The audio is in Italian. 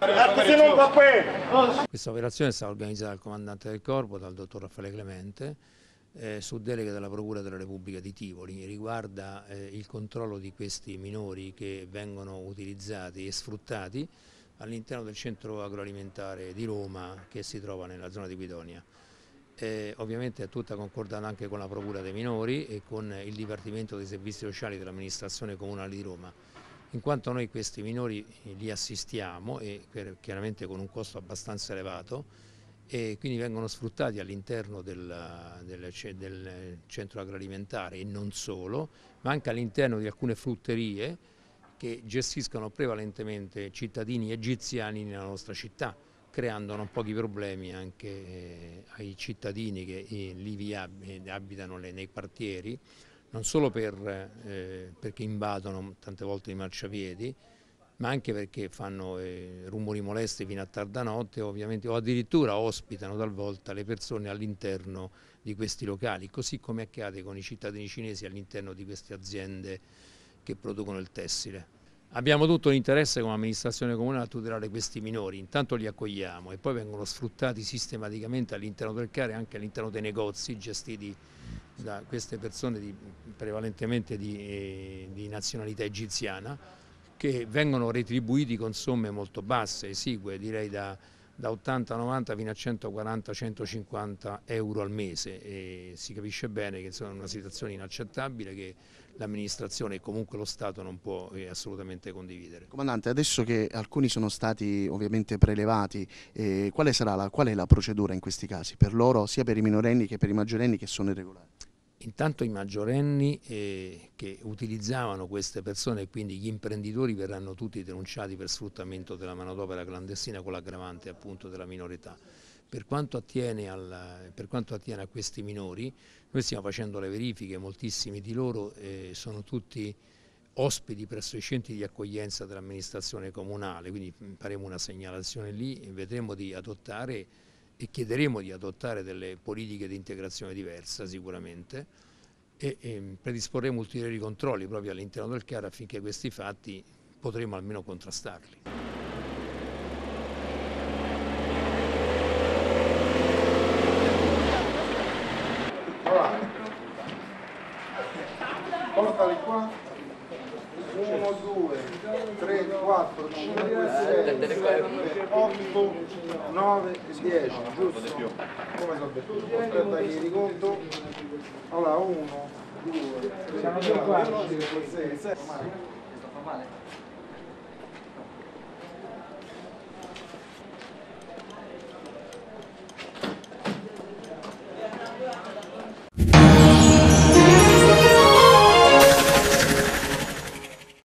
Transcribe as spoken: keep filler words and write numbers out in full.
Questa operazione è stata organizzata dal comandante del corpo, dal dottor Raffaele Clemente, eh, su delega della Procura della Repubblica di Tivoli. Riguarda eh, il controllo di questi minori che vengono utilizzati e sfruttati all'interno del centro agroalimentare di Roma che si trova nella zona di Guidonia. Eh, ovviamente è tutta concordata anche con la Procura dei minori e con il Dipartimento dei Servizi Sociali dell'amministrazione comunale di Roma, in quanto noi questi minori li assistiamo e per, chiaramente con un costo abbastanza elevato, e quindi vengono sfruttati all'interno del, del, del centro agroalimentare e non solo, ma anche all'interno di alcune frutterie che gestiscono prevalentemente cittadini egiziani nella nostra città, creando non pochi problemi anche eh, ai cittadini che eh, lì vi ab abitano le, nei quartieri, non solo per, eh, perché invadono tante volte i marciapiedi, ma anche perché fanno eh, rumori molesti fino a tarda notte, ovviamente, o addirittura ospitano talvolta le persone all'interno di questi locali, così come accade con i cittadini cinesi all'interno di queste aziende che producono il tessile. Abbiamo tutto l'interesse come amministrazione comunale a tutelare questi minori, intanto li accogliamo e poi vengono sfruttati sistematicamente all'interno del C A R e anche all'interno dei negozi gestiti da queste persone di, prevalentemente di, eh, di nazionalità egiziana, che vengono retribuiti con somme molto basse, esigue, direi da, da ottanta novanta fino a centoquaranta centocinquanta euro al mese, e si capisce bene che insomma, è una situazione inaccettabile che l'amministrazione e comunque lo Stato non può eh, assolutamente condividere. Comandante, adesso che alcuni sono stati ovviamente prelevati, eh, quale sarà la, qual è la procedura in questi casi? Per loro, sia per i minorenni che per i maggiorenni che sono irregolari? Intanto i maggiorenni eh, che utilizzavano queste persone e quindi gli imprenditori verranno tutti denunciati per sfruttamento della manodopera clandestina con l'aggravante appunto della minore età. Per quanto attiene, al, per quanto attiene a questi minori, noi stiamo facendo le verifiche, moltissimi di loro eh, sono tutti ospiti presso i centri di accoglienza dell'amministrazione comunale, quindi faremo una segnalazione lì e vedremo di adottare e chiederemo di adottare delle politiche di integrazione diversa sicuramente e, e predisporremo ulteriori controlli proprio all'interno del C A R affinché questi fatti potremo almeno contrastarli. Portali qua. uno, due, tre, quattro, cinque, sei, otto, nove e dieci, giusto? Come sono detto? Aspetta che li conto. Allora, uno, due, tre, quattro, cinque, sei, sette.